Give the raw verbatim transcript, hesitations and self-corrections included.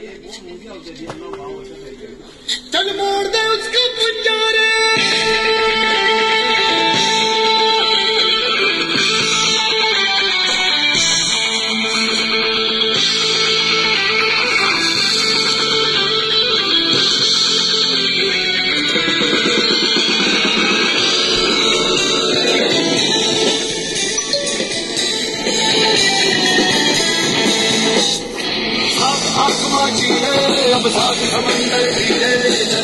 चल मोड़ दे उसको पुजारे अब साथ समंदर भी